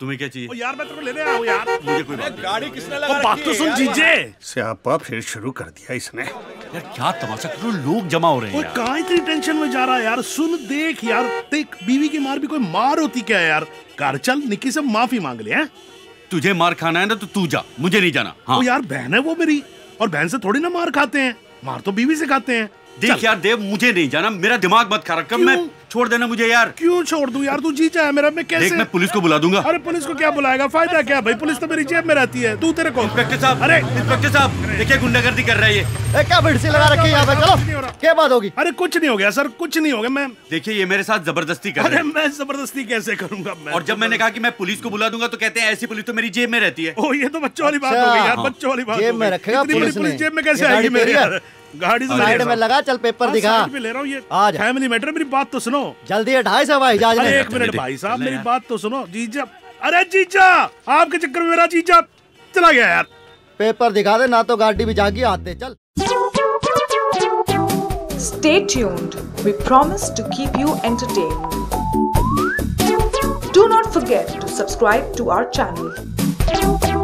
तुम्हें क्या चाहिए? यार मैं तेरे को लेने आया हूँ यार। मुझे कोई बात गाड़ी किसने लगा बात तो सुन जीजे। स्यापा फिर शुरू कर दिया इसने। यार क्या तमाशा कर रहे हो, लोग जमा हो रहे हैं। कहाँ इतनी टेंशन में जा रहा है यार? सुन देख यार, देख बीवी की मार भी कोई मार होती क्या है यार? घर चल, निक्की से माफी मांग ले। तुझे मार खाना है ना तो तू जा, मुझे नहीं जाना। हाँ। यार बहन है वो मेरी, और बहन से थोड़ी ना मार खाते हैं, मार तो बीवी से खाते हैं। देख यार देव, मुझे नहीं जाना, मेरा दिमाग मत खराब कर। मैं छोड़ देना मुझे यार। क्यों छोड़ दूं यार? तू जीजा है मेरा, मैं कैसे? देख मैं पुलिस को बुला दूंगा। अरे पुलिस को क्या बुलाएगा, फायदा क्या भाई? पुलिस तो मेरी जेब में रहती है। तू तेरे को इंस्पेक्टर साहब, अरे इंस्पेक्टर साहब देखिए गुंडागर्दी कर रहा है ये। क्या भिड़सी लगा रखी है यहाँ पे? चलो क्या बात होगी? अरे कुछ नहीं हो गया सर, कुछ नहीं हो गया। मैं देखिए ये मेरे साथ जबरदस्ती कर रहे अरे हैं। मैं जबरदस्ती कैसे करूंगा मैं? और जब मैंने कहा कि मैं पुलिस को बुला दूंगा तो कहते हैं ऐसी पुलिस तो मेरी जेब में रहती है। ओ ये तो बच्चों वाली बात हो गई यार, बच्चों वाली बात। जेब में रखेगा पुलिस ने। जेब में कैसे आएगी मेरी यार? गाड़ी साइड में लगा, चल पेपर दिखा। साइड पे ले रहा हूँ ये। फैमिली मैटर, मेरी बात तो सुनो। जल्दी 2.5 हवाई जहाज में। एक मिनट भाई साहब, मेरी बात तो सुनो जीजा। अरे जीजा, आपके चक्कर में मेरा जीजा चला गया यार। पेपर दिखा दे, ना तो गाड़ी भी जागी आते। चल Stay tuned. We promise to keep you entertained. Do not forget to subscribe to our channel.